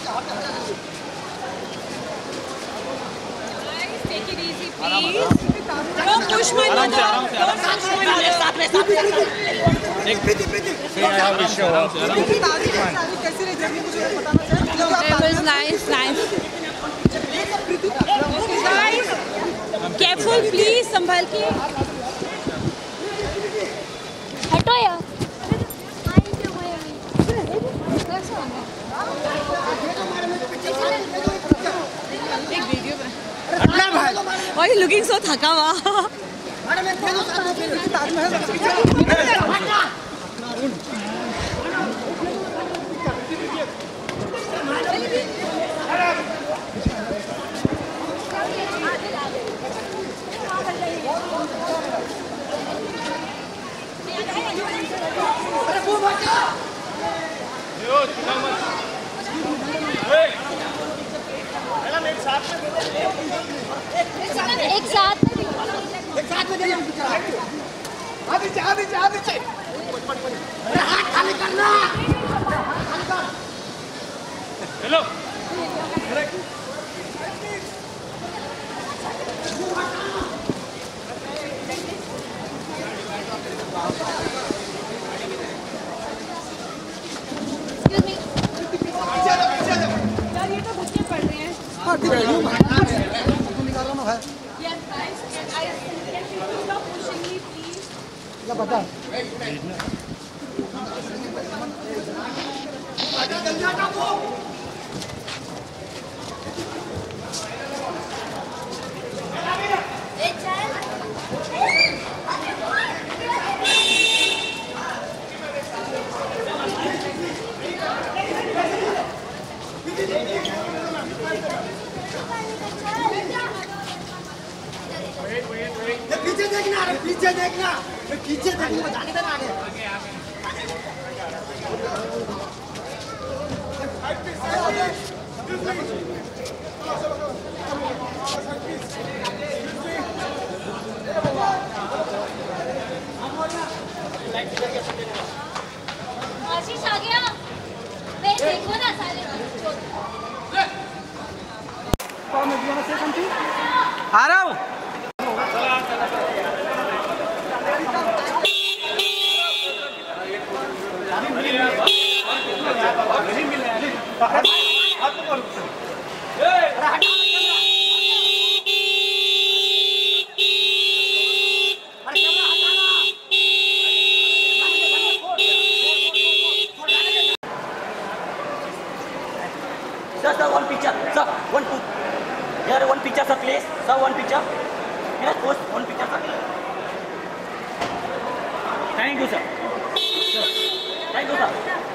Take it easy, please. Don't push my mother. Don't push my mother. It was nice. Guys, careful, please. संभाल के. हटो यार. एक video में. Why are you looking so थका हुआ? एक साथ में दे आधे अरे हाथ खाली करना हेलो यार ये तो बच्चे पढ़ रहे हैं. Yes, guys. Can you stop pushing me, please? क्या पता? पीछे देखना बताने का आगे आशीष आ गया. देखो ना सारे. आ रहा हूँ. Sir, one picture. Sir, one put. Here, one picture, sir, please. Sir, one picture. Yes, post one picture, sir. Thank you, sir. Thank you, sir.